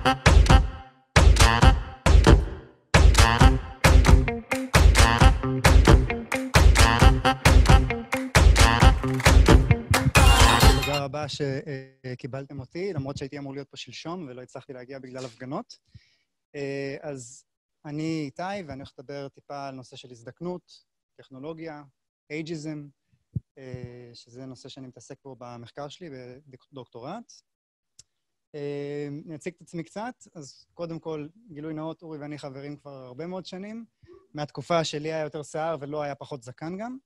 תודה רבה שקיבלתם אותי, למרות שהייתי אמור להיות פה שלשום ולא הצלחתי להגיע בגלל הפגנות. אז אני איתי, ואני הולך לדבר טיפה על נושא של הזדקנות, טכנולוגיה, אייג'יזם, שזה נושא שאני מתעסק בו במחקר שלי בדוקטורט. אני אציג את עצמי קצת, אז קודם כל, גילוי נאות, אורי ואני חברים כבר הרבה מאוד שנים, מהתקופה שלי היה יותר שיער ולא היה פחות זקן גם.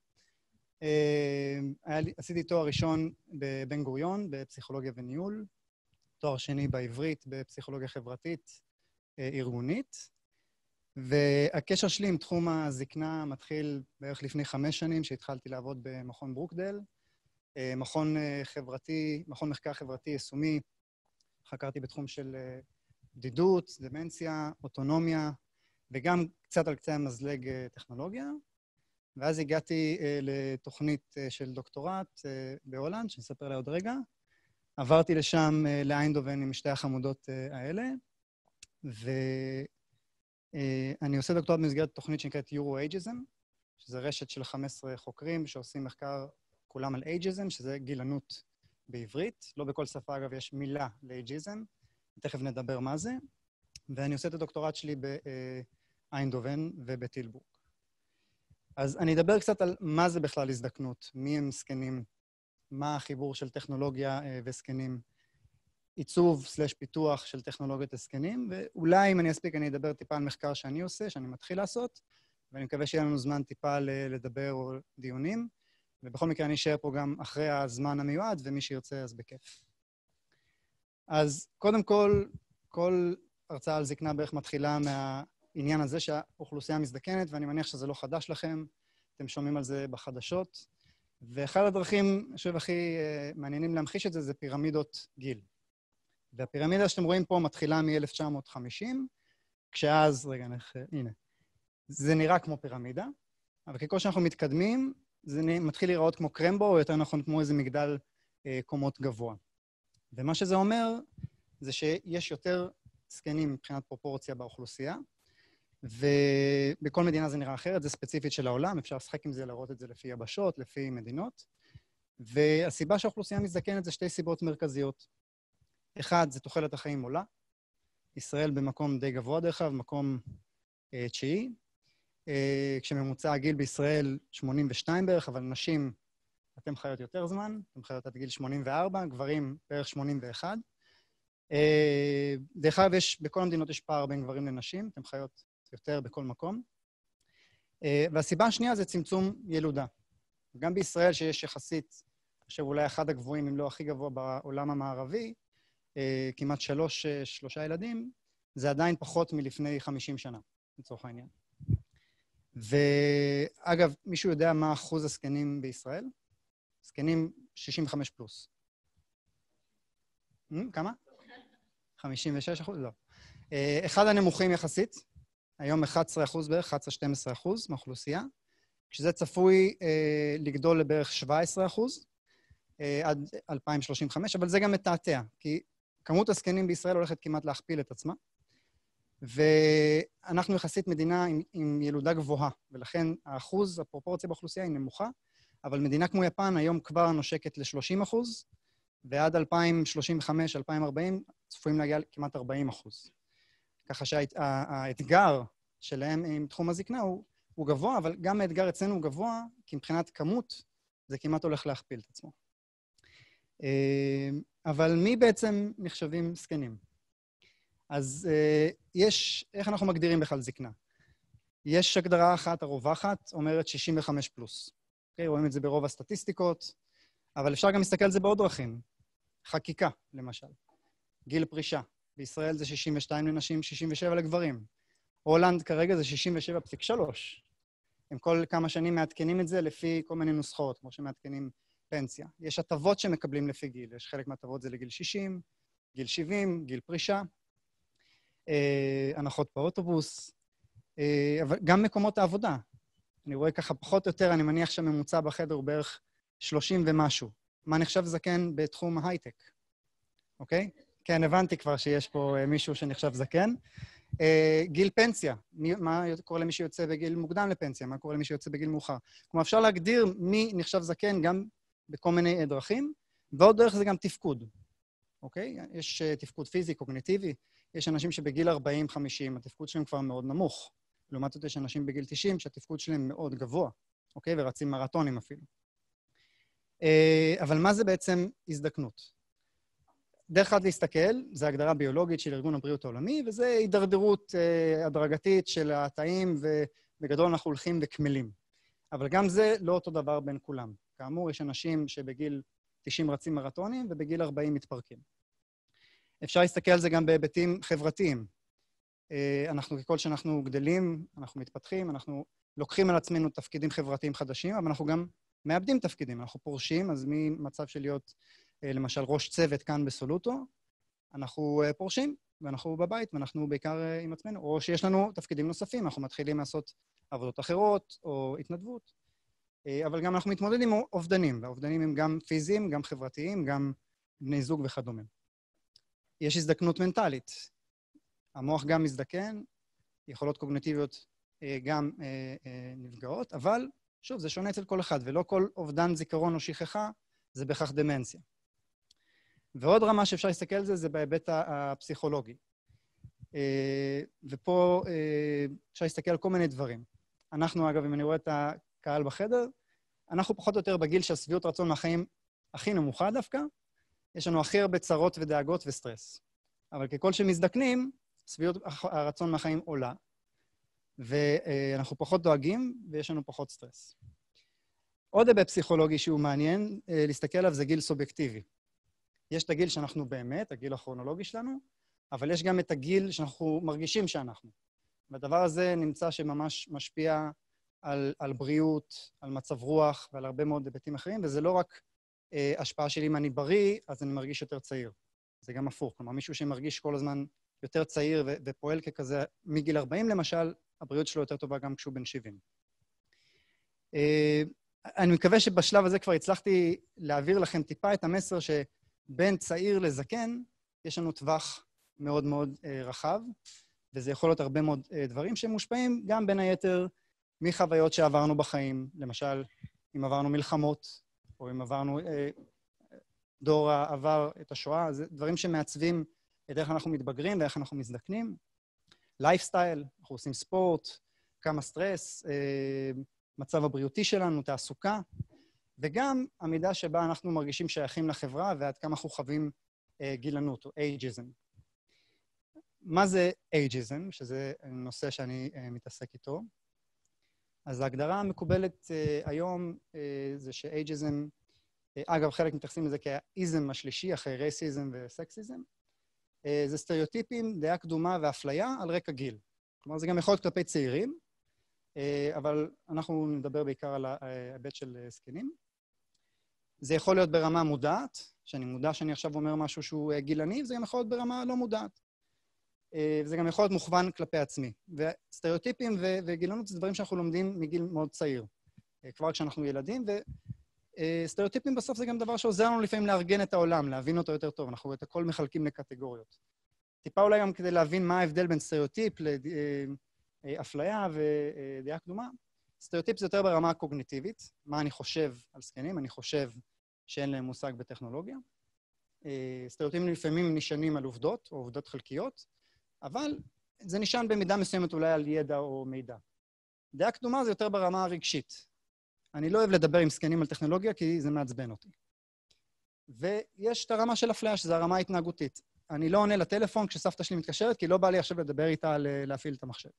עשיתי תואר ראשון בבן גוריון, בפסיכולוגיה וניהול, תואר שני בעברית, בפסיכולוגיה חברתית ארגונית, והקשר שלי עם תחום הזקנה מתחיל בערך לפני 5 שנים, שהתחלתי לעבוד במכון ברוקדייל, מכון מחקר חברתי יישומי, חקרתי בתחום של בדידות, דמנציה, אוטונומיה, וגם קצת על קצה המזלג טכנולוגיה. ואז הגעתי לתוכנית של דוקטורט בהולנד, שנספר עליה עוד רגע. עברתי לשם לאיינדובן עם שתי החמודות האלה, ואני עושה דוקטורט במסגרת תוכנית שנקראת Euro-Ageism, שזה רשת של 15 חוקרים שעושים מחקר כולם על אייג'יזם, שזה גילנות בעברית. לא בכל שפה, אגב, יש מילה לאייג'יזם. תכף נדבר מה זה. ואני עושה את הדוקטורט שלי באיינדובן ובטילבורג. אז אני אדבר קצת על מה זה בכלל הזדקנות, מי הם זקנים, מה החיבור של טכנולוגיה וזקנים, עיצוב/פיתוח של טכנולוגיות הזקנים, ואולי אם אני אספיק אני אדבר טיפה על מחקר שאני עושה, שאני מתחיל לעשות, ואני מקווה שיהיה לנו זמן טיפה לדבר או דיונים, ובכל מקרה אני אשאר פה גם אחרי הזמן המיועד, ומי שירצה אז בכיף. אז קודם כל הרצאה על זקנה בערך מתחילה העניין הזה שהאוכלוסייה מזדקנת, ואני מניח שזה לא חדש לכם, אתם שומעים על זה בחדשות. ואחד הדרכים, אני חושב, הכי מעניינים להמחיש את זה, זה פירמידות גיל. והפירמידה שאתם רואים פה מתחילה מ-1950, כשאז, רגע, הנה, זה נראה כמו פירמידה, אבל ככל שאנחנו מתקדמים, זה מתחיל להיראות כמו קרמבו, או יותר נכון כמו איזה מגדל קומות גבוה. ומה שזה אומר, זה שיש יותר זקנים מבחינת פרופורציה באוכלוסייה, ובכל מדינה זה נראה אחרת, זה ספציפית של העולם, אפשר לשחק עם זה, לראות את זה לפי יבשות, לפי מדינות. והסיבה שהאוכלוסייה מזדקנת זה 2 סיבות מרכזיות. אחד, זה תוחלת החיים עולה. ישראל במקום די גבוה דרך אגב, מקום 9. כשממוצע הגיל בישראל 82 בערך, אבל נשים, אתם חיות יותר זמן, אתם חיות עד גיל 84, גברים בערך 81. דרך אגב, בכל המדינות יש פער בין גברים לנשים, אתם חיות יותר בכל מקום. והסיבה השנייה זה צמצום ילודה. גם בישראל שיש יחסית, אני חושב אולי אחד הגבוהים, אם לא הכי גבוה בעולם המערבי, כמעט 3 ילדים, זה עדיין פחות מלפני 50 שנה, לצורך העניין. ואגב, מישהו יודע מה אחוז הזקנים בישראל? זקנים 65 פלוס. כמה? 56%? לא. אחד הנמוכים יחסית, היום 11% בערך, 11-12% מהאוכלוסייה, כשזה צפוי לגדול לבערך 17% עד 2035, אבל זה גם מתעתע, כי כמות הזקנים בישראל הולכת כמעט להכפיל את עצמה, ואנחנו יחסית מדינה עם ילודה גבוהה, ולכן הפרופורציה באוכלוסייה היא נמוכה, אבל מדינה כמו יפן היום כבר נושקת ל-30%, ועד 2035-2040 צפויים להגיע כמעט 40%. ככה שהאתגר שלהם עם תחום הזקנה הוא גבוה, אבל גם האתגר אצלנו הוא גבוה, כי מבחינת כמות זה כמעט הולך להכפיל את עצמו. אבל מי בעצם נחשבים זקנים? אז איך אנחנו מגדירים בכלל זקנה? יש הגדרה אחת הרווחת, אומרת 65 פלוס. אוקיי? רואים את זה ברוב הסטטיסטיקות, אבל אפשר גם להסתכל על זה בעוד דרכים. חקיקה, למשל. גיל פרישה. בישראל זה 62 לנשים, 67 לגברים. הולנד כרגע זה 67.3. הם כל כמה שנים מעדכנים את זה לפי כל מיני נוסחאות, כמו שמעדכנים פנסיה. יש הטבות שמקבלים לפי גיל. יש חלק מהטבות זה לגיל 60, גיל 70, גיל פרישה, הנחות באוטובוס, אבל גם מקומות העבודה. אני רואה ככה פחות או יותר, אני מניח שהממוצע בחדר הוא בערך 30 ומשהו. מה נחשב זקן בתחום ההייטק? אוקיי? כן, הבנתי כבר שיש פה מישהו שנחשב זקן. גיל פנסיה, מה קורה למי שיוצא בגיל מוקדם לפנסיה, מה קורה למי שיוצא בגיל מאוחר. כלומר, אפשר להגדיר מי נחשב זקן גם בכל מיני דרכים, ועוד דרך זה גם תפקוד, אוקיי? יש תפקוד פיזי, קוגניטיבי, יש אנשים שבגיל 40-50, התפקוד שלהם כבר מאוד נמוך. לעומת זאת, יש אנשים בגיל 90 שהתפקוד שלהם מאוד גבוה, אוקיי? ורצים מרתונים אפילו. אבל מה זה בעצם הזדקנות? דרך אחת להסתכל, זו הגדרה ביולוגית של ארגון הבריאות העולמי, וזה הידרדרות הדרגתית של התאים, ובגדול אנחנו הולכים וקמלים. אבל גם זה לא אותו דבר בין כולם. כאמור, יש אנשים שבגיל 90 רצים מרתונים, ובגיל 40 מתפרקים. אפשר להסתכל על זה גם בהיבטים חברתיים. אנחנו, ככל שאנחנו גדלים, אנחנו מתפתחים, אנחנו לוקחים על עצמנו תפקידים חברתיים חדשים, אבל אנחנו גם מאבדים תפקידים. אנחנו פורשים, אז ממצב של להיות למשל ראש צוות כאן בסולוטו, אנחנו פורשים, ואנחנו בבית, ואנחנו בעיקר עם עצמנו, או שיש לנו תפקידים נוספים, אנחנו מתחילים לעשות עבודות אחרות, או התנדבות, אבל גם אנחנו מתמודדים עם אובדנים, והאובדנים הם גם פיזיים, גם חברתיים, גם בני זוג וכדומה. יש הזדקנות מנטלית. המוח גם מזדקן, יכולות קוגניטיביות גם נפגעות, אבל שוב, זה שונה אצל כל אחד, ולא כל אובדן זיכרון או שכחה, זה בכך דמנציה. ועוד רמה שאפשר להסתכל על זה, זה בהיבט הפסיכולוגי. ופה אפשר להסתכל על כל מיני דברים. אנחנו, אגב, אם אני רואה את הקהל בחדר, אנחנו פחות או יותר בגיל שהשביעות רצון מהחיים הכי נמוכה דווקא, יש לנו הכי הרבה צרות ודאגות וסטרס. אבל ככל שמזדקנים, שביעות הרצון מהחיים עולה, ואנחנו פחות דואגים, ויש לנו פחות סטרס. עוד היבט פסיכולוגי שהוא מעניין להסתכל עליו זה גיל סובייקטיבי. יש את הגיל שאנחנו באמת, הגיל הכרונולוגי שלנו, אבל יש גם את הגיל שאנחנו מרגישים שאנחנו. והדבר הזה נמצא שממש משפיע על בריאות, על מצב רוח ועל הרבה מאוד היבטים אחרים, וזה לא רק השפעה שלי אם אני בריא, אז אני מרגיש יותר צעיר. זה גם הפוך. כלומר, מישהו שמרגיש כל הזמן יותר צעיר ופועל ככזה מגיל 40 למשל, הבריאות שלו יותר טובה גם כשהוא בן 70. אני מקווה שבשלב הזה כבר הצלחתי להעביר לכם טיפה את המסר שבין צעיר לזקן, יש לנו טווח מאוד מאוד רחב, וזה יכול להיות הרבה מאוד דברים שמושפעים גם בין היתר מחוויות שעברנו בחיים, למשל, אם עברנו מלחמות, או אם עברנו דור העבר את השואה, זה דברים שמעצבים את איך אנחנו מתבגרים ואיך אנחנו מזדקנים. לייפסטייל, אנחנו עושים ספורט, כמה סטרס, מצב הבריאותי שלנו, תעסוקה, וגם המידה שבה אנחנו מרגישים שייכים לחברה ועד כמה אנחנו חווים גילנות או אייג'יזם. מה זה אייג'יזם? שזה נושא שאני מתעסק איתו. אז ההגדרה המקובלת היום זה שאייג'יזם, אגב, חלק מתייחסים לזה כאיזם השלישי, אחרי רייסיזם וסקסיזם, זה סטריאוטיפים, דעה קדומה ואפליה על רקע גיל. כלומר, זה גם יכול להיות כלפי צעירים, אבל אנחנו נדבר בעיקר על ההיבט של זקנים. זה יכול להיות ברמה מודעת, שאני מודע שאני עכשיו אומר משהו שהוא גילני, וזה גם יכול להיות ברמה לא מודעת. וזה גם יכול להיות מוכוון כלפי עצמי. וסטריאוטיפים וגילנות זה דברים שאנחנו לומדים מגיל מאוד צעיר, כבר כשאנחנו ילדים, וסטריאוטיפים בסוף זה גם דבר שעוזר לנו לפעמים לארגן את העולם, להבין אותו יותר טוב. אנחנו את הכל מחלקים לקטגוריות. טיפה אולי גם כדי להבין מה ההבדל בין סטריאוטיפ לאפליה ודעה קדומה. סטריאוטיפ זה יותר ברמה הקוגניטיבית, מה אני חושב על זקנים, אני חושב שאין להם מושג בטכנולוגיה. סטריאוטיפים לפעמים נשענים על עובדות או עובדות חלקיות, אבל זה נשען במידה מסוימת אולי על ידע או מידע. דעה קדומה זה יותר ברמה הרגשית. אני לא אוהב לדבר עם זקנים על טכנולוגיה כי זה מעצבן אותי. ויש את הרמה של אפליה, שזו הרמה ההתנהגותית. אני לא עונה לטלפון כשסבתא שלי מתקשרת, כי לא בא לי עכשיו לדבר איתה על להפעיל את המחשב.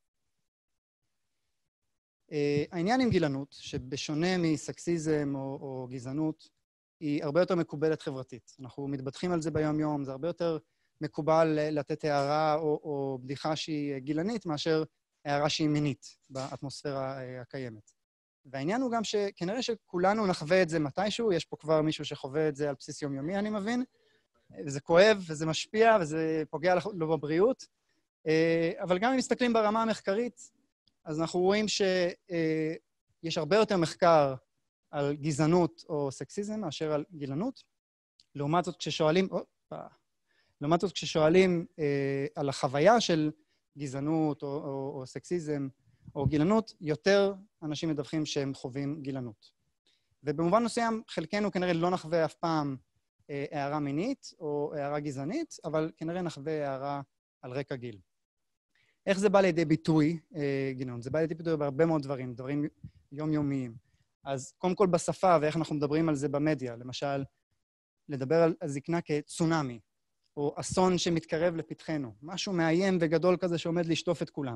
העניין עם גילנות, שבשונה מסקסיזם או גזענות, היא הרבה יותר מקובלת חברתית. אנחנו מתבטחים על זה ביום-יום, זה הרבה יותר מקובל לתת הערה או בדיחה שהיא גילנית, מאשר הערה שהיא מינית באטמוספירה הקיימת. והעניין הוא גם שכנראה שכולנו נחווה את זה מתישהו, יש פה כבר מישהו שחווה את זה על בסיס יומיומי, אני מבין, וזה כואב, וזה משפיע, וזה פוגע לו בבריאות. אבל גם אם מסתכלים ברמה המחקרית, אז אנחנו רואים שיש הרבה יותר מחקר על גזענות או סקסיזם מאשר על גילנות. לעומת זאת, כששואלים, לעומת זאת, כששואלים על החוויה של גזענות או סקסיזם או גילנות, יותר אנשים מדווחים שהם חווים גילנות. ובמובן מסוים, חלקנו כנראה לא נחווה אף פעם הערה מינית או הערה גזענית, אבל כנראה נחווה הערה על רקע גיל. איך זה בא לידי ביטוי, גילנות? זה בא לידי ביטוי בהרבה מאוד דברים, דברים יומיומיים. אז קודם כל בשפה ואיך אנחנו מדברים על זה במדיה, למשל, לדבר על הזקנה כצונאמי, או אסון שמתקרב לפתחנו, משהו מאיים וגדול כזה שעומד לשטוף את כולם.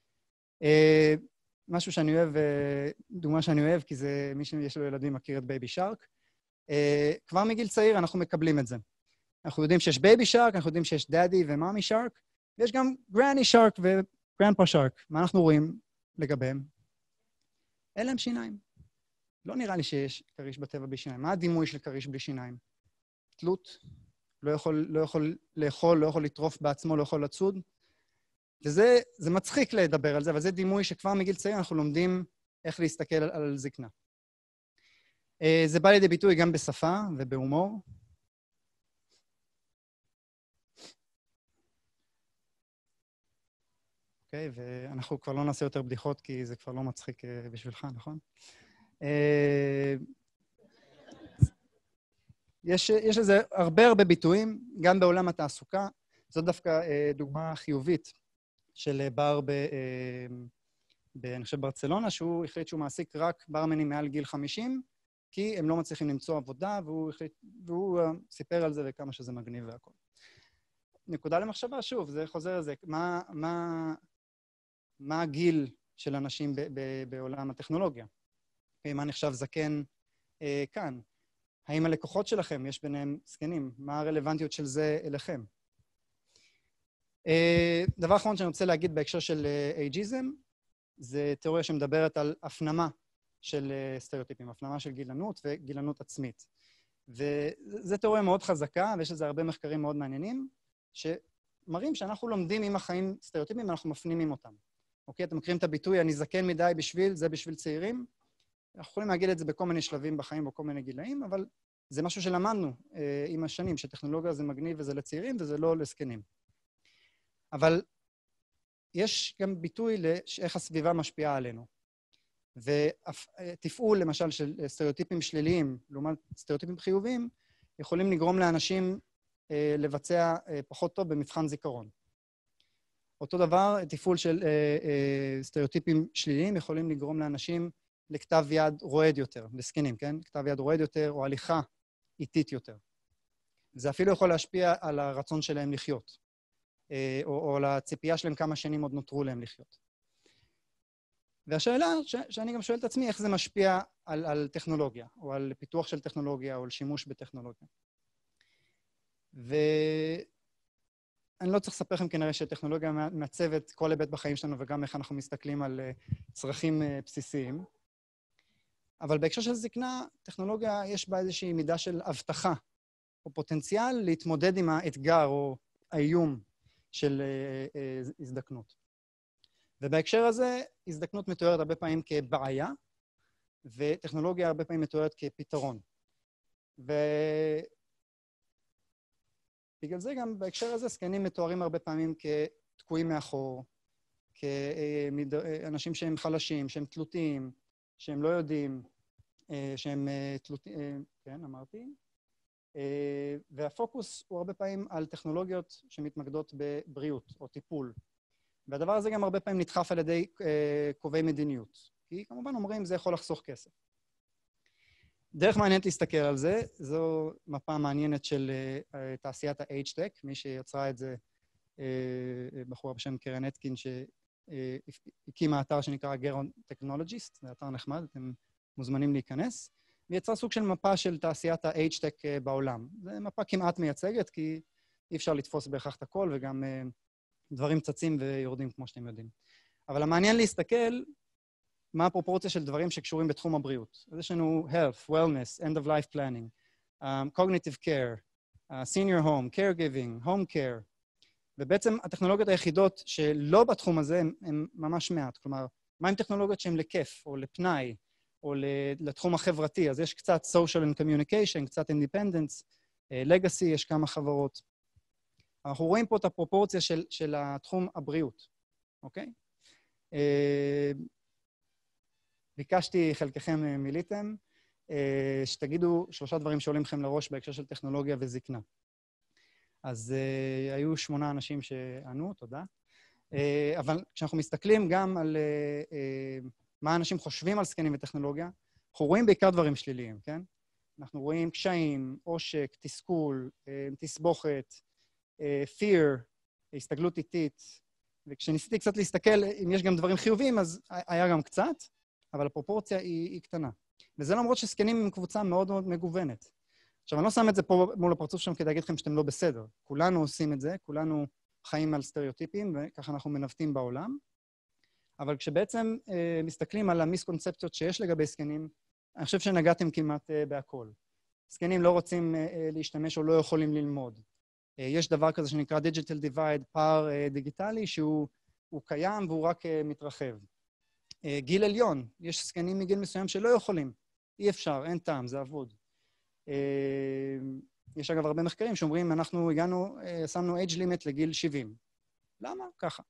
משהו שאני אוהב, דוגמה שאני אוהב, כי זה מי שיש לו ילדים מכיר את בייבי שרק. כבר מגיל צעיר אנחנו מקבלים את זה. אנחנו יודעים שיש בייבי שרק, אנחנו יודעים שיש דאדי ומאמי שרק, ויש גם גרני שרק וגרנדפה שרק. מה אנחנו רואים לגביהם? אין להם שיניים. לא נראה לי שיש כריש בטבע בלי שיניים. מה הדימוי של כריש בלי שיניים? תלות, לא יכול לאכול, לא יכול לטרוף בעצמו, לא יכול לצוד. וזה מצחיק לדבר על זה, אבל זה דימוי שכבר מגיל צעיר אנחנו לומדים איך להסתכל על זקנה. זה בא לידי ביטוי גם בשפה ובהומור. אוקיי, ואנחנו כבר לא נעשה יותר בדיחות, כי זה כבר לא מצחיק בשבילך, נכון? יש לזה הרבה ביטויים, גם בעולם התעסוקה. זאת דווקא דוגמה חיובית של בר אני חושב ברצלונה, שהוא החליט שהוא מעסיק רק ברמנים מעל גיל 50, כי הם לא מצליחים למצוא עבודה, והוא סיפר על זה וכמה שזה מגניב והכל. נקודה למחשבה, שוב, זה חוזר לזה, מה הגיל של אנשים בעולם הטכנולוגיה? מה נחשב זקן כאן? האם הלקוחות שלכם, יש ביניהם זקנים? מה הרלוונטיות של זה אליכם? דבר אחרון שאני רוצה להגיד בהקשר של אייג'יזם, זה תיאוריה שמדברת על הפנמה של סטריאוטיפים, הפנמה של גילנות וגילנות עצמית. וזו תיאוריה מאוד חזקה, ויש לזה הרבה מחקרים מאוד מעניינים, שמראים שאנחנו לומדים עם החיים סטריאוטיפים, ואנחנו מפנימים אותם. אוקיי? אתם מכירים את הביטוי, אני זקן מדי בשביל, זה בשביל צעירים. אנחנו יכולים להגיד את זה בכל מיני שלבים בחיים, בכל מיני גילאים, אבל זה משהו שלמדנו עם השנים, שטכנולוגיה זה מגניב וזה לצעירים וזה לא לזקנים. אבל יש גם ביטוי לאיך הסביבה משפיעה עלינו. ותפעול, למשל, של סטריאוטיפים שליליים, לעומת סטריאוטיפים חיוביים, יכולים לגרום לאנשים לבצע פחות טוב במבחן זיכרון. אותו דבר, תפעול של סטריאוטיפים שליליים יכולים לגרום לאנשים לכתב יד רועד יותר, לזקנים, כן? כתב יד רועד יותר או הליכה איטית יותר. זה אפילו יכול להשפיע על הרצון שלהם לחיות, או על הציפייה שלהם כמה שנים עוד נותרו להם לחיות. והשאלה שאני גם שואל את עצמי, איך זה משפיע על טכנולוגיה, או על פיתוח של טכנולוגיה, או על שימוש בטכנולוגיה. ואני לא צריך לספר לכם כנראה שטכנולוגיה מעצבת כל היבט בחיים שלנו, וגם איך אנחנו מסתכלים על צרכים בסיסיים. אבל בהקשר של זקנה, טכנולוגיה יש בה איזושהי מידה של הבטחה, או פוטנציאל להתמודד עם האתגר או האיום של הזדקנות. ובהקשר הזה, הזדקנות מתוארת הרבה פעמים כבעיה, וטכנולוגיה הרבה פעמים מתוארת כפתרון. ובגלל זה גם בהקשר הזה, זקנים מתוארים הרבה פעמים כתקועים מאחור, כאנשים שהם חלשים, שהם תלותיים, שהם לא יודעים, שהם תלותיים, כן, אמרתי. והפוקוס הוא הרבה פעמים על טכנולוגיות שמתמקדות בבריאות או טיפול. והדבר הזה גם הרבה פעמים נדחף על ידי קובעי מדיניות. כי כמובן אומרים, זה יכול לחסוך כסף. דרך מעניינת להסתכל על זה, זו מפה מעניינת של תעשיית ה-H-Tech, מי שיצרה את זה, בחורה בשם קרן אטקין, שהקימה אתר שנקרא גרון טכנולוגיסט, זה אתר נחמד, אתם מוזמנים להיכנס, ויצרה סוג של מפה של תעשיית ה-H-Tech בעולם. זו מפה כמעט מייצגת, כי אי אפשר לתפוס בהכרח את הכל, וגם דברים צצים ויורדים כמו שאתם יודעים. אבל המעניין להסתכל מה הפרופורציה של דברים שקשורים בתחום הבריאות. אז יש לנו health, wellness, end of life planning, cognitive care, senior home, caregiving, home care, ובעצם הטכנולוגיות היחידות שלא בתחום הזה הן ממש מעט. כלומר, מה עם טכנולוגיות שהן לכיף, או לפנאי, או לתחום החברתי? אז יש קצת social and communication, קצת independence, legacy, יש כמה חברות. אנחנו רואים פה את הפרופורציה של התחום הבריאות, אוקיי? ביקשתי, חלקכם מיליתם, שתגידו 3 דברים שעולים לכם לראש בהקשר של טכנולוגיה וזקנה. אז היו 8 אנשים שענו, תודה. אבל כשאנחנו מסתכלים גם על מה אנשים חושבים על זקנים וטכנולוגיה, אנחנו רואים בעיקר דברים שליליים, כן? אנחנו רואים קשיים, עושק, תסכול, תסבוכת, fear, הסתגלות איטית, וכשניסיתי קצת להסתכל, אם יש גם דברים חיוביים, אז היה גם קצת, אבל הפרופורציה היא קטנה. וזה למרות שזקנים הם קבוצה מאוד מאוד מגוונת. עכשיו, אני לא שם את זה פה מול הפרצוף שם כדי להגיד לכם שאתם לא בסדר. כולנו עושים את זה, כולנו חיים על סטריאוטיפים, וככה אנחנו מנווטים בעולם. אבל כשבעצם מסתכלים על המיסקונספציות שיש לגבי זקנים, אני חושב שנגעתם כמעט בהכל. זקנים לא רוצים להשתמש או לא יכולים ללמוד. יש דבר כזה שנקרא digital divide, פער דיגיטלי, שהוא קיים והוא רק מתרחב. גיל עליון, יש זקנים מגיל מסוים שלא יכולים. אי אפשר, אין טעם, זה אבוד. יש אגב הרבה מחקרים שאומרים, אנחנו הגענו, שמנו age limit לגיל 70. למה? ככה.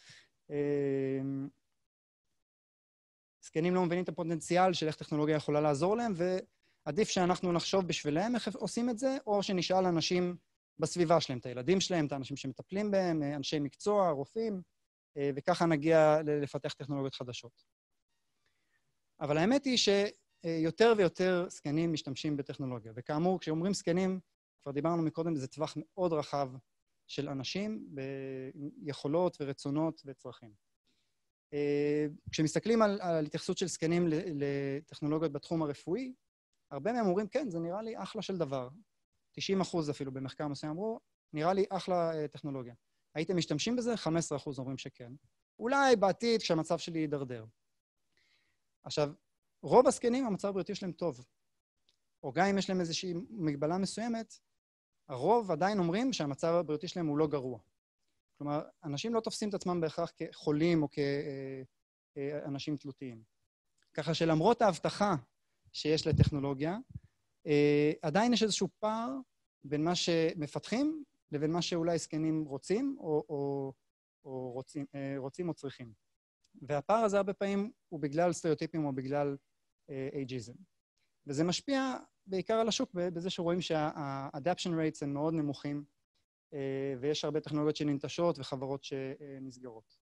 זקנים לא מבינים את הפוטנציאל של איך טכנולוגיה יכולה לעזור להם, ועדיף שאנחנו נחשוב בשבילם איך עושים את זה, או שנשאל אנשים בסביבה שלהם, את הילדים שלהם, את האנשים שמטפלים בהם, אנשי מקצוע, רופאים, וככה נגיע לפתח טכנולוגיות חדשות. אבל האמת היא שיותר ויותר זקנים משתמשים בטכנולוגיה, וכאמור, כשאומרים זקנים, כבר דיברנו מקודם, זה טווח מאוד רחב של אנשים, ביכולות ורצונות וצרכים. כשמסתכלים על התייחסות של זקנים לטכנולוגיות בתחום הרפואי, הרבה מהם אומרים, כן, זה נראה לי אחלה של דבר. 90% אפילו במחקר מסוים אמרו, נראה לי אחלה טכנולוגיה. הייתם משתמשים בזה? 15% אומרים שכן. אולי בעתיד כשהמצב שלי יידרדר. עכשיו, רוב הזקנים, המצב הבריאותי שלהם טוב. או גם אם יש להם איזושהי מגבלה מסוימת, הרוב עדיין אומרים שהמצב הבריאותי שלהם הוא לא גרוע. כלומר, אנשים לא תופסים את עצמם בהכרח כחולים או כאנשים תלותיים. ככה שלמרות ההבטחה שיש לטכנולוגיה, עדיין יש איזשהו פער בין מה שמפתחים לבין מה שאולי זקנים רוצים או רוצים או צריכים. והפער הזה הרבה פעמים הוא בגלל סטריאוטיפים או בגלל אייג'יזם. וזה משפיע בעיקר על השוק בזה שרואים שה-adaption rates הם מאוד נמוכים, ויש הרבה טכנולוגיות שננטשות וחברות שנסגרות.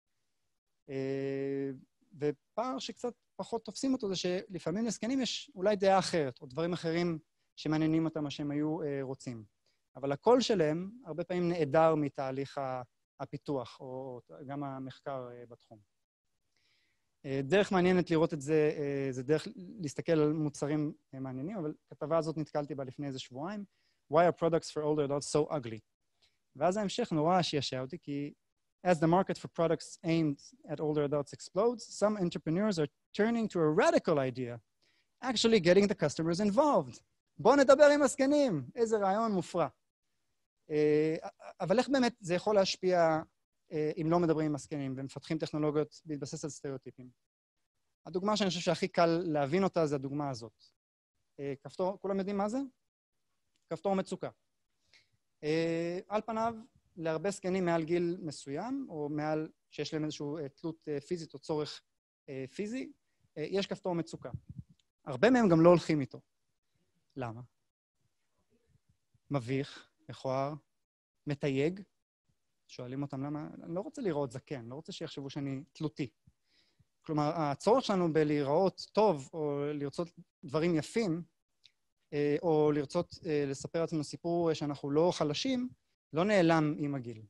ופער שקצת פחות תופסים אותו זה שלפעמים לזקנים יש אולי דעה אחרת, או דברים אחרים שמעניינים אותם מה שהם היו רוצים. אבל הקול שלהם הרבה פעמים נעדר מתהליך הפיתוח, או גם המחקר בתחום. דרך מעניינת לראות את זה, זה דרך להסתכל על מוצרים מעניינים, אבל כתבה הזאת נתקלתי בה לפני איזה שבועיים, Why are products for older adults so ugly? ואז ההמשך נורא שישע אותי, כי as the market for products aimed at older adults explodes, some entrepreneurs are turning to a radical idea, actually getting the customers involved. בואו נדבר עם הזקנים, איזה רעיון מופרע. אבל איך באמת זה יכול להשפיע אם לא מדברים עם הזקנים ומפתחים טכנולוגיות בהתבסס על סטריאוטיפים? הדוגמה שאני חושב שהכי קל להבין אותה זה הדוגמה הזאת. כפתור, כולם יודעים מה זה? כפתור מצוקה. על פניו, להרבה זקנים מעל גיל מסוים, או מעל שיש להם איזושהי תלות פיזית או צורך פיזי, יש כפתור מצוקה. הרבה מהם גם לא הולכים איתו. למה? מביך, מכוער, מתייג. שואלים אותם למה, אני לא רוצה לראות זקן, לא רוצה שיחשבו שאני תלותי. כלומר, הצורך שלנו בלהיראות טוב, או לרצות דברים יפים, או לרצות לספר לעצמנו סיפור שאנחנו לא חלשים, לא נעלם עם הגיל.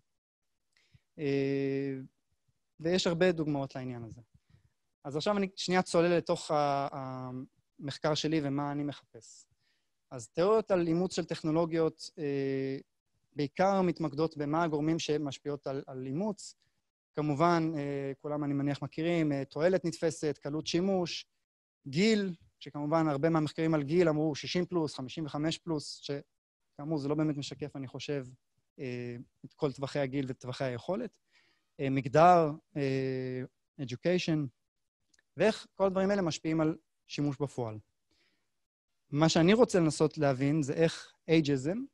ויש הרבה דוגמאות לעניין הזה. אז עכשיו אני שנייה צולל לתוך המחקר שלי ומה אני מחפש. אז תיאוריות על אימוץ של טכנולוגיות בעיקר מתמקדות במה הגורמים שמשפיעות על אימוץ. כמובן, כולם אני מניח מכירים, תועלת נתפסת, קלות שימוש, גיל, שכמובן הרבה מהמחקרים על גיל אמרו 60 פלוס, 55 פלוס, שכאמור זה לא באמת משקף, אני חושב, את כל טווחי הגיל וטווחי היכולת. מגדר, education, ואיך כל הדברים האלה משפיעים על שימוש בפועל. מה שאני רוצה לנסות להבין זה איך ageism,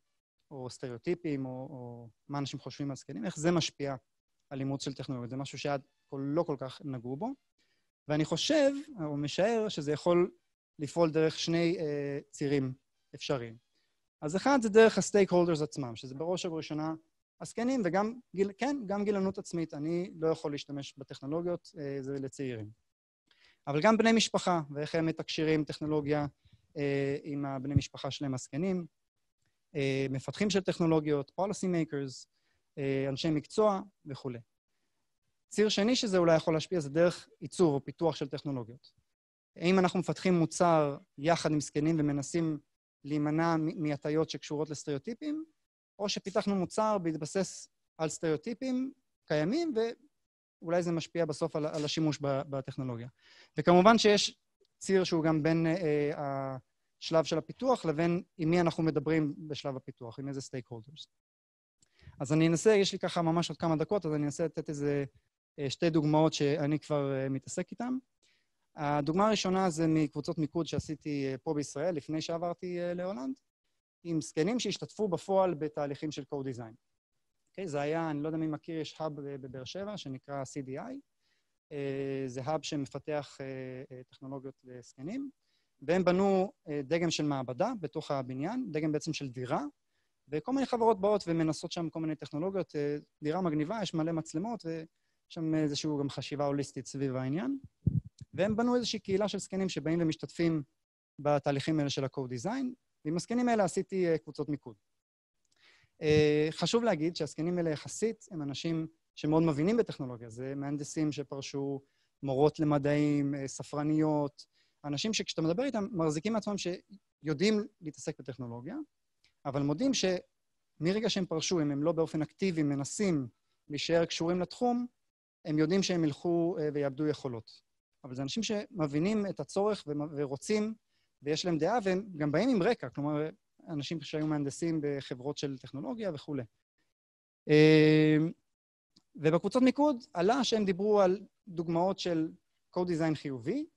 או סטריאוטיפים, או מה אנשים חושבים על זקנים, איך זה משפיע על אימוץ של טכנולוגיות. זה משהו שעד לא כל כך נגעו בו. ואני חושב, או משער, שזה יכול לפעול דרך שני צירים אפשריים. אז אחד זה דרך הסטייק הולדרס עצמם, שזה בראש ובראשונה הזקנים, וגם, כן, גם גילנות עצמית. אני לא יכול להשתמש בטכנולוגיות, זה לצעירים. אבל גם בני משפחה, ואיך הם מתקשרים טכנולוגיה עם הבני משפחה שלהם הזקנים, מפתחים של טכנולוגיות, policy makers, אנשי מקצוע וכו'. ציר שני שזה אולי יכול להשפיע זה דרך ייצור או פיתוח של טכנולוגיות. האם אנחנו מפתחים מוצר יחד עם זקנים ומנסים להימנע מהטיות שקשורות לסטריאוטיפים, או שפיתחנו מוצר בהתבסס על סטריאוטיפים קיימים, ואולי זה משפיע בסוף על השימוש בטכנולוגיה. וכמובן שיש ציר שהוא גם בין השלב של הפיתוח לבין עם מי אנחנו מדברים בשלב הפיתוח, עם איזה stakeholders. אז אני אנסה, יש לי ככה ממש עוד כמה דקות, אז אני אנסה לתת איזה שתי דוגמאות שאני כבר מתעסק איתן. הדוגמה הראשונה זה מקבוצות מיקוד שעשיתי פה בישראל, לפני שעברתי להולנד, עם זקנים שהשתתפו בפועל בתהליכים של co-design. אוקיי, זה היה, אני לא יודע מי מכיר, יש האב בבאר שבע שנקרא CDI, זה האב שמפתח טכנולוגיות לזקנים, והם בנו דגם של מעבדה בתוך הבניין, דגם בעצם של דירה, וכל מיני חברות באות ומנסות שם כל מיני טכנולוגיות, דירה מגניבה, יש מלא מצלמות, ושם איזשהו גם חשיבה הוליסטית סביב העניין. והם בנו איזושהי קהילה של זקנים שבאים ומשתתפים בתהליכים האלה של ה-co-design, ועם הזקנים האלה עשיתי קבוצות מיקוד. חשוב להגיד שהזקנים האלה יחסית הם אנשים שמאוד מבינים בטכנולוגיה, זה מהנדסים שפרשו, מורות למדעים, ספרניות, אנשים שכשאתה מדבר איתם מחזיקים מעצמם שיודעים להתעסק בטכנולוגיה, אבל מודים שמרגע שהם פרשו, אם הם לא באופן אקטיבי מנסים להישאר קשורים לתחום, הם יודעים שהם ילכו ויאבדו יכולות. אבל זה אנשים שמבינים את הצורך ורוצים, ויש להם דעה, והם גם באים עם רקע, כלומר, אנשים שהיו מהנדסים בחברות של טכנולוגיה וכו'. ובקבוצות מיקוד עלה שהם דיברו על דוגמאות של co-design חיובי,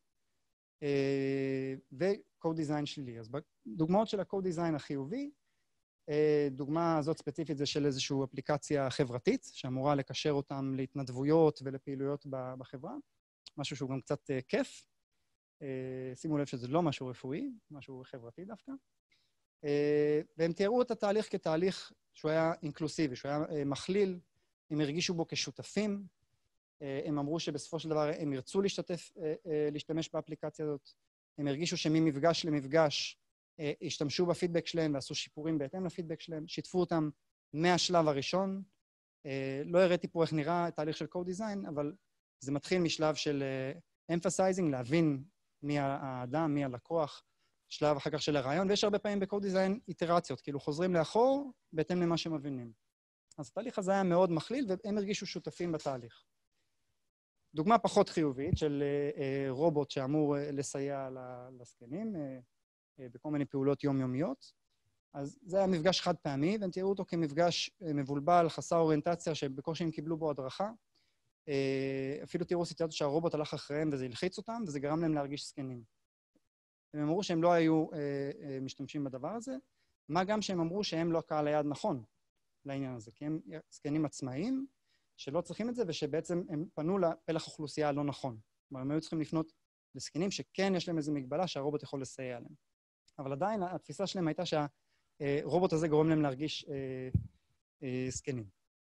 ו-co-design שלילי. אז בדוגמאות של ה-co-design החיובי, דוגמה הזאת ספציפית זה של איזושהי אפליקציה חברתית, שאמורה לקשר אותם להתנדבויות ולפעילויות בחברה, משהו שהוא גם קצת כיף. שימו לב שזה לא משהו רפואי, משהו חברתי דווקא. והם תיארו את התהליך כתהליך שהוא היה אינקלוסיבי, שהוא היה מכליל, הם הרגישו בו כשותפים, הם אמרו שבסופו של דבר הם ירצו להשתמש באפליקציה הזאת, הם הרגישו שממפגש למפגש השתמשו בפידבק שלהם ועשו שיפורים בהתאם לפידבק שלהם, שיתפו אותם מהשלב הראשון. לא הראיתי פה איך נראה תהליך של co-design, אבל זה מתחיל משלב של emphasizing, להבין מי האדם, מי הלקוח, שלב אחר כך של הרעיון, ויש הרבה פעמים ב-co-design איטרציות, כאילו חוזרים לאחור בהתאם למה שמבינים. אז התהליך הזה היה מאוד מכליל, והם הרגישו שותפים בתהליך. דוגמה פחות חיובית של רובוט שאמור לסייע לזקנים, בכל מיני פעולות יומיומיות. אז זה היה מפגש חד פעמי, והם תראו אותו כמפגש מבולבל, חסר אוריינטציה, שבקושי הם קיבלו בו הדרכה. אפילו תראו סיטואציות שהרובוט הלך אחריהם וזה הלחיץ אותם, וזה גרם להם להרגיש זקנים. הם אמרו שהם לא היו משתמשים בדבר הזה, מה גם שהם אמרו שהם לא קהל היעד נכון לעניין הזה, כי הם זקנים עצמאיים שלא צריכים את זה, ושבעצם הם פנו לפלח אוכלוסייה לא נכון. כלומר, הם היו צריכים לפנות לזקנים שכן יש להם איזו מגבלה שהרובוט יכול לסייע להם. אבל עדיין התפיסה שלהם הייתה שהרובוט הזה גורם להם להרגיש זקנים.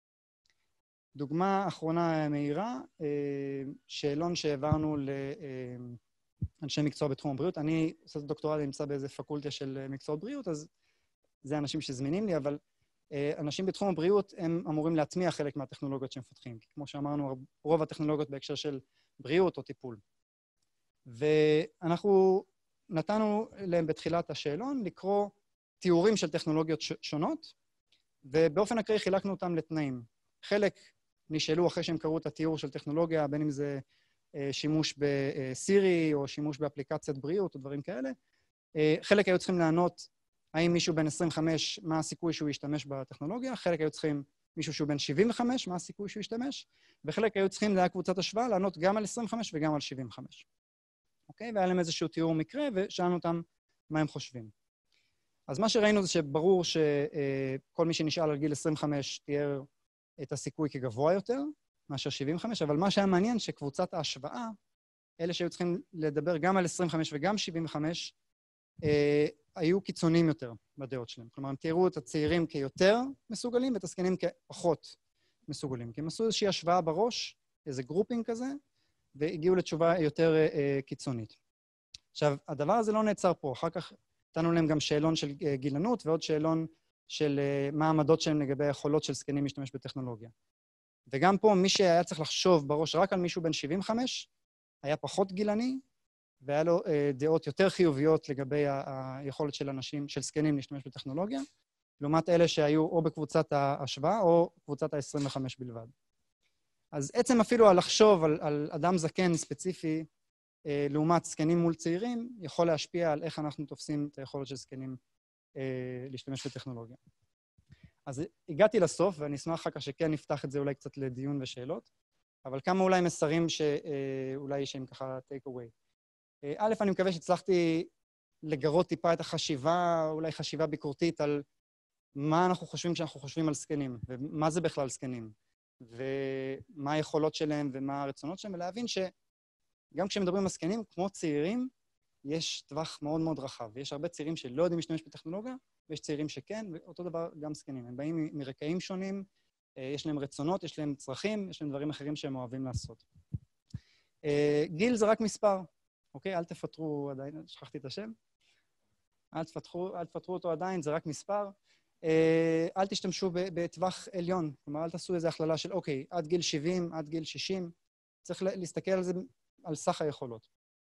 דוגמה אחרונה מהירה, שאלון שהעברנו לאנשי מקצוע בתחום הבריאות. אני עושה את הדוקטורט, נמצא באיזה פקולטיה של מקצועות בריאות, אז זה אנשים שזמינים לי, אבל אנשים בתחום הבריאות הם אמורים להטמיע חלק מהטכנולוגיות שהם מפתחים. כמו שאמרנו, רוב הטכנולוגיות בהקשר של בריאות או טיפול. ואנחנו נתנו להם בתחילת השאלון לקרוא תיאורים של טכנולוגיות שונות, ובאופן אקראי חילקנו אותם לתנאים. חלק נשאלו אחרי שהם קראו את התיאור של טכנולוגיה, בין אם זה שימוש בסירי או שימוש באפליקציית בריאות או דברים כאלה. חלק היו צריכים לענות האם מישהו בן 25, מה הסיכוי שהוא ישתמש בטכנולוגיה, חלק היו צריכים מישהו שהוא בן 75, מה הסיכוי שהוא ישתמש, וחלק היו צריכים לקבוצת השוואה לענות גם על 25 וגם על 75. אוקיי? והיה להם איזשהו תיאור מקרה, ושאלנו אותם מה הם חושבים. אז מה שראינו זה שברור שכל מי שנשאל על גיל 25 תיאר את הסיכוי כגבוה יותר, מאשר 75, אבל מה שהיה מעניין שקבוצת ההשוואה, אלה שהיו צריכים לדבר גם על 25 וגם 75, היו קיצוניים יותר בדעות שלהם. כלומר, הם תיארו את הצעירים כיותר מסוגלים ואת הזקנים כפחות מסוגלים. כי הם עשו איזושהי השוואה בראש, איזה גרופינג כזה, והגיעו לתשובה יותר קיצונית. עכשיו, הדבר הזה לא נעצר פה. אחר כך נתנו להם גם שאלון של גילנות ועוד שאלון של מה העמדות שלהם לגבי היכולות של זקנים להשתמש בטכנולוגיה. וגם פה, מי שהיה צריך לחשוב בראש רק על מישהו בן 75, היה פחות גילני, והיה לו דעות יותר חיוביות לגבי היכולת של אנשים, של זקנים להשתמש בטכנולוגיה, לעומת אלה שהיו או בקבוצת ההשוואה או קבוצת ה-25 בלבד. אז עצם אפילו על לחשוב על אדם זקן ספציפי, לעומת זקנים מול צעירים, יכול להשפיע על איך אנחנו תופסים את היכולת של זקנים להשתמש בטכנולוגיה. אז הגעתי לסוף, ואני אשמח אחר כך שכן נפתח את זה אולי קצת לדיון ושאלות, אבל כמה אולי מסרים שאולי שהם ככה take away. א', אני מקווה שהצלחתי לגרות טיפה את החשיבה, אולי חשיבה ביקורתית על מה אנחנו חושבים כשאנחנו חושבים על זקנים, ומה זה בכלל זקנים, ומה היכולות שלהם ומה הרצונות שלהם, ולהבין שגם כשמדברים על זקנים, כמו צעירים, יש טווח מאוד מאוד רחב, ויש הרבה צעירים שלא יודעים להשתמש בטכנולוגיה, ויש צעירים שכן, ואותו דבר גם זקנים. הם באים מרקעים שונים, יש להם רצונות, יש להם צרכים, יש להם דברים אחרים שהם אוהבים לעשות. גיל זה רק מספר, אוקיי? אל תפטרו עדיין, שכחתי את השם. אל תפטרו אותו עדיין, זה רק מספר. אל תשתמשו בטווח עליון, כלומר, אל תעשו איזו הכללה של, אוקיי, עד גיל 70, עד גיל 60, צריך להסתכל על זה, על סך היכולות.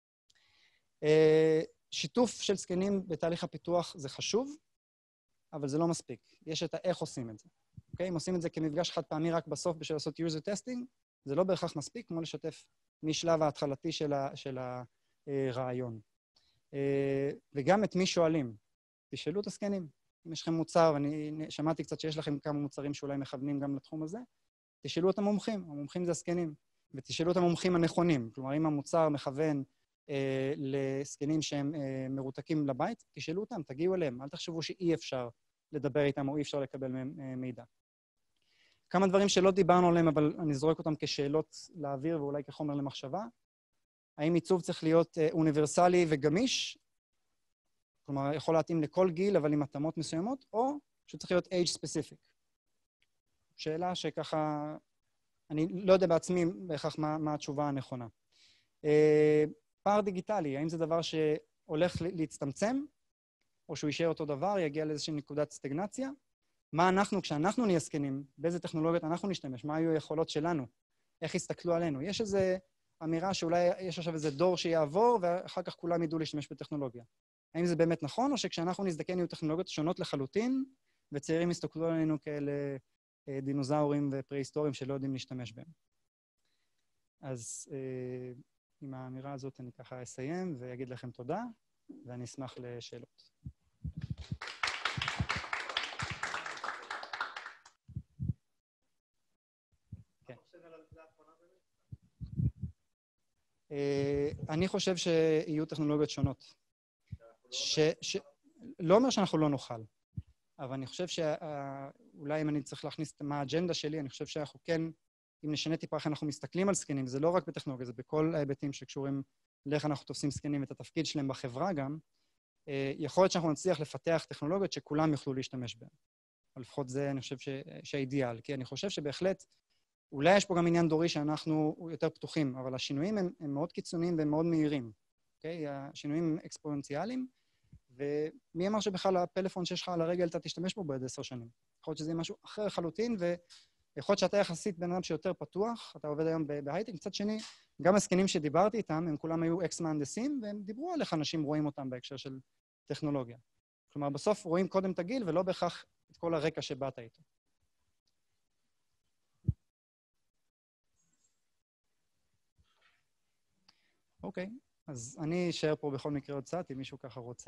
שיתוף של זקנים בתהליך הפיתוח זה חשוב, אבל זה לא מספיק. יש את איך עושים את זה. אוקיי? אם עושים את זה כמפגש חד פעמי רק בסוף בשביל לעשות user testing, זה לא בהכרח מספיק, כמו לשתף משלב ההתחלתי של הרעיון. וגם את מי שואלים. תשאלו את הזקנים. אם יש לכם מוצר, ואני שמעתי קצת שיש לכם כמה מוצרים שאולי מכוונים גם לתחום הזה, תשאלו את המומחים. המומחים זה הזקנים. ותשאלו את המומחים הנכונים. כלומר, אם המוצר מכוון לזקנים שהם מרותקים לבית, תשאלו אותם, תגיעו אליהם. אל תחשבו שאי אפשר לדבר איתם או אי אפשר לקבל מהם מידע. כמה דברים שלא דיברנו עליהם, אבל אני זורק אותם כשאלות לאוויר ואולי כחומר למחשבה. האם עיצוב צריך להיות אוניברסלי וגמיש? כלומר, יכול להתאים לכל גיל, אבל עם התאמות מסוימות, או שהוא צריך להיות age specific. שאלה שככה, אני לא יודע בעצמי בהכרח מה התשובה הנכונה. פער דיגיטלי, האם זה דבר שהולך להצטמצם, או שהוא יישאר אותו דבר, יגיע לאיזושהי נקודת סטגנציה? מה אנחנו, כשאנחנו נהיה זקנים, באיזה טכנולוגיות אנחנו נשתמש? מה היו היכולות שלנו? איך יסתכלו עלינו? יש איזו אמירה שאולי יש עכשיו איזה דור שיעבור, ואחר כך כולם ידעו להשתמש בטכנולוגיה. האם זה באמת נכון, או שכשאנחנו נזדקן יהיו טכנולוגיות שונות לחלוטין, וצעירים יסתכלו עלינו כאלה דינוזאורים ופרה-היסטוריים שלא יודעים להשתמש בהם? אז עם האמירה הזאת אני ככה אסיים ואגיד לכם תודה, ואני אשמח לשאלות. אני חושב שיהיו טכנולוגיות שונות. לא אומר שאנחנו לא נוכל, אבל אני חושב שאולי אם אני צריך להכניס מה האג'נדה שלי, אני חושב שאנחנו כן, אם נשנה טיפה איך אנחנו מסתכלים על זקנים, זה לא רק בטכנולוגיה, זה בכל ההיבטים שקשורים לאיך אנחנו תופסים זקנים את התפקיד שלהם בחברה גם, יכול להיות שאנחנו נצליח לפתח טכנולוגיות שכולם יוכלו להשתמש בהן. אבל לפחות זה אני חושב שהאידיאל, כי אני חושב שבהחלט, אולי יש פה גם עניין דורי שאנחנו יותר פתוחים, אבל השינויים הם מאוד קיצוניים והם מאוד מהירים. אוקיי? השינויים הם אקספוננציאליים, ומי אמר שבכלל הפלאפון שיש לך על הרגל אתה תשתמש בו בעד 10 שנים? יכול להיות שזה יהיה משהו אחר לחלוטין, ויכול להיות שאתה יחסית בן אדם שיותר פתוח, אתה עובד היום בהייטק, מצד שני, גם הזקנים שדיברתי איתם, הם כולם היו אקס-מהנדסים, והם דיברו על איך אנשים רואים אותם בהקשר של טכנולוגיה. כלומר, בסוף רואים קודם את הגיל, ולא בהכרח את כל הרקע שבאת איתו. אוקיי, אז אני אשאר פה בכל מקרה עוד קצת, אם מישהו ככה רוצה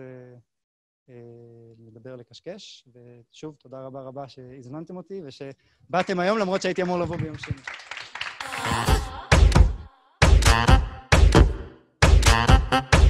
לדבר לקשקש, ושוב, תודה רבה רבה שהזמנתם אותי, ושבאתם היום למרות שהייתי אמור לבוא ביום שני.